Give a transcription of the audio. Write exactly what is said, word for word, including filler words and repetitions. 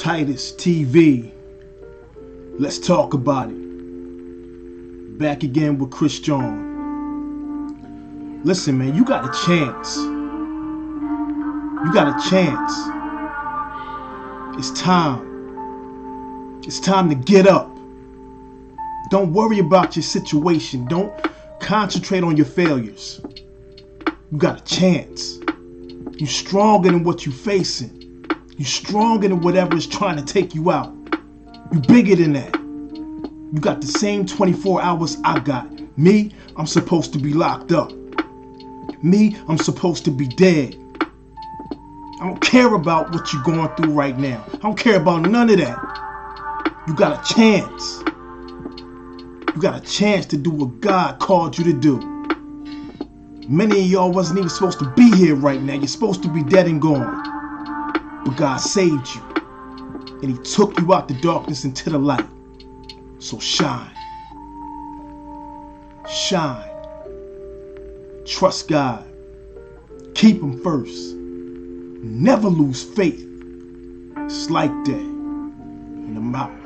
Titus T V. Let's talk about it. Back again with Chris John. Listen, man, you got a chance. You got a chance. It's time. It's time to get up. Don't worry about your situation. Don't concentrate on your failures. You got a chance. You're stronger than what you're facing. You're stronger than whatever is trying to take you out. You're bigger than that. You got the same twenty-four hours I got. Me, I'm supposed to be locked up. Me, I'm supposed to be dead. I don't care about what you're going through right now. I don't care about none of that. You got a chance. You got a chance to do what God called you to do. Many of y'all wasn't even supposed to be here right now. You're supposed to be dead and gone. But God saved you. And He took you out the darkness into the light. So shine. Shine. Trust God. Keep Him first. Never lose faith. It's like that. And I'm out.